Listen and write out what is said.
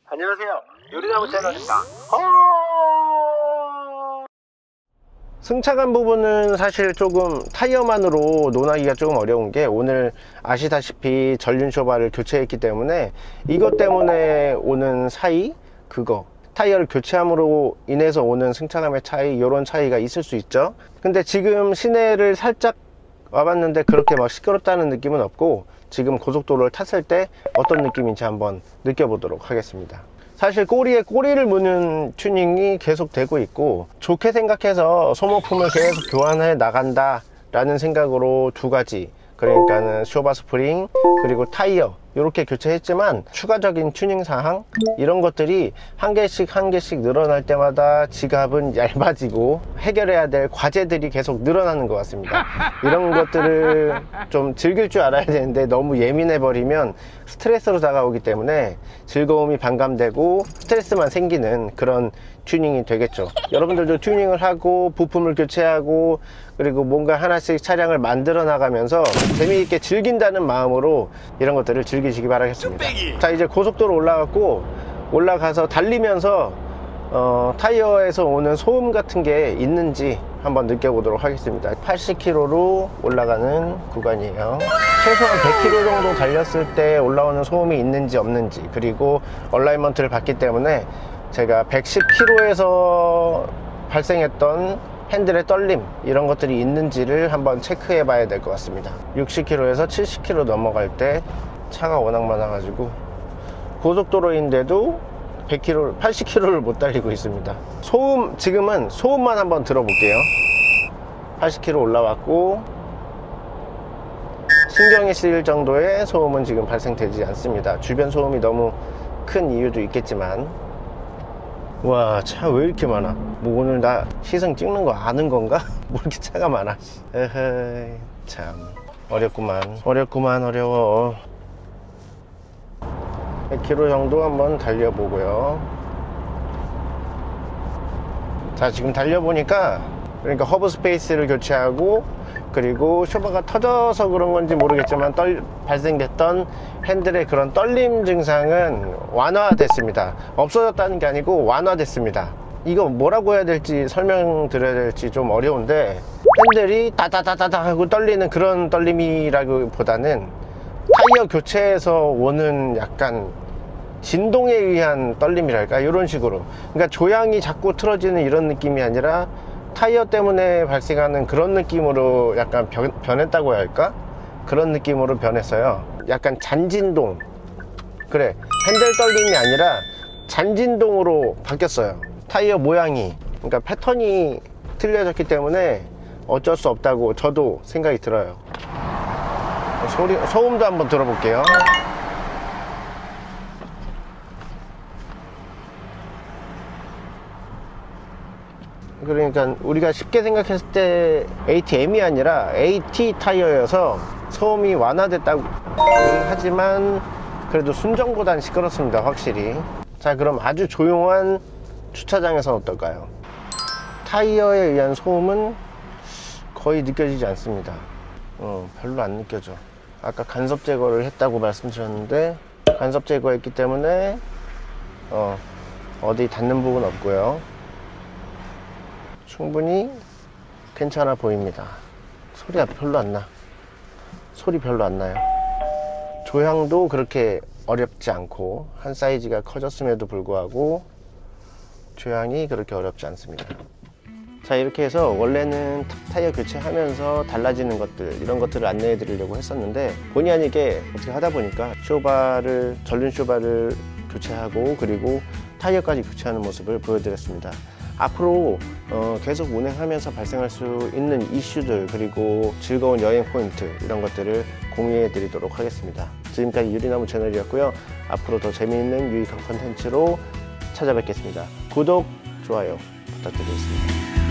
안녕하세요. 요리나무 채널입니다. 승차감 부분은 사실 조금 타이어만으로 논하기가 조금 어려운 게, 오늘 아시다시피 전륜 쇼바를 교체했기 때문에 이것 때문에 오는 차이, 그거 타이어를 교체함으로 인해서 오는 승차감의 차이, 이런 차이가 있을 수 있죠. 근데 지금 시내를 살짝 와봤는데 그렇게 막 시끄럽다는 느낌은 없고, 지금 고속도로를 탔을 때 어떤 느낌인지 한번 느껴보도록 하겠습니다. 사실 꼬리에 꼬리를 무는 튜닝이 계속 되고 있고, 좋게 생각해서 소모품을 계속 교환해 나간다 라는 생각으로 두 가지, 그러니까는 쇼바 스프링 그리고 타이어 이렇게 교체했지만, 추가적인 튜닝 사항 이런 것들이 한 개씩 한 개씩 늘어날 때마다 지갑은 얇아지고 해결해야 될 과제들이 계속 늘어나는 것 같습니다. 이런 것들을 좀 즐길 줄 알아야 되는데, 너무 예민해 버리면 스트레스로 다가오기 때문에 즐거움이 반감되고 스트레스만 생기는 그런 튜닝이 되겠죠. 여러분들도 튜닝을 하고 부품을 교체하고 그리고 뭔가 하나씩 차량을 만들어 나가면서 재미있게 즐긴다는 마음으로 이런 것들을 즐기시기 바라겠습니다. 자, 이제 고속도로 올라가서 달리면서 타이어에서 오는 소음 같은 게 있는지 한번 느껴보도록 하겠습니다. 80km로 올라가는 구간이에요. 최소한 100km 정도 달렸을 때 올라오는 소음이 있는지 없는지, 그리고 얼라이먼트를 봤기 때문에 제가 110km에서 발생했던 핸들의 떨림 이런 것들이 있는지를 한번 체크해 봐야 될 것 같습니다. 60km에서 70km 넘어갈 때 차가 워낙 많아가지고 고속도로인데도 80km를 못 달리고 있습니다. 소음, 지금은 소음만 한번 들어볼게요. 80km 올라왔고 신경이 쓰일 정도의 소음은 지금 발생되지 않습니다. 주변 소음이 너무 큰 이유도 있겠지만. 와, 차 왜 이렇게 많아? 뭐 오늘 나 시승 찍는 거 아는 건가? 뭐 이렇게 차가 많아. 에헤이, 참 어렵구만. 어려워. 100km 정도 한번 달려보고요. 자, 지금 달려보니까, 그러니까 허브 스페이스를 교체하고, 그리고 쇼바가 터져서 그런 건지 모르겠지만 발생됐던 핸들의 그런 떨림 증상은 완화됐습니다. 없어졌다는 게 아니고 완화됐습니다. 이거 뭐라고 해야 될지 설명드려야 될지 좀 어려운데, 핸들이 다다다다다 하고 떨리는 그런 떨림이라기보다는 타이어 교체에서 오는 약간 진동에 의한 떨림이랄까, 이런 식으로. 그러니까 조향이 자꾸 틀어지는 이런 느낌이 아니라 타이어 때문에 발생하는 그런 느낌으로 약간 변했다고 해야 할까? 그런 느낌으로 변했어요. 약간 잔진동, 그래, 핸들 떨림이 아니라 잔진동으로 바뀌었어요. 타이어 모양이, 그러니까 패턴이 틀려졌기 때문에 어쩔 수 없다고 저도 생각이 들어요. 소음도 한번 들어볼게요. 그러니까 우리가 쉽게 생각했을 때 ATM이 아니라 AT 타이어여서 소음이 완화됐다고 하지만 그래도 순정보단 시끄럽습니다, 확실히. 자, 그럼 아주 조용한 주차장에서는 어떨까요? 타이어에 의한 소음은 거의 느껴지지 않습니다. 별로 안 느껴져. 아까 간섭 제거를 했다고 말씀드렸는데 간섭 제거했기 때문에 어디 닿는 부분 없고요. 충분히 괜찮아 보입니다. 소리 별로 안 나요. 조향도 그렇게 어렵지 않고, 한 사이즈가 커졌음에도 불구하고 조향이 그렇게 어렵지 않습니다. 자, 이렇게 해서 원래는 타이어 교체하면서 달라지는 것들, 이런 것들을 안내해 드리려고 했었는데, 본의 아니게 어떻게 하다 보니까 전륜 쇼바를 교체하고 그리고 타이어까지 교체하는 모습을 보여드렸습니다. 앞으로 계속 운행하면서 발생할 수 있는 이슈들, 그리고 즐거운 여행 포인트, 이런 것들을 공유해 드리도록 하겠습니다. 지금까지 유리나무 채널이었고요. 앞으로 더 재미있는 유익한 컨텐츠로 찾아뵙겠습니다. 구독, 좋아요 부탁드리겠습니다.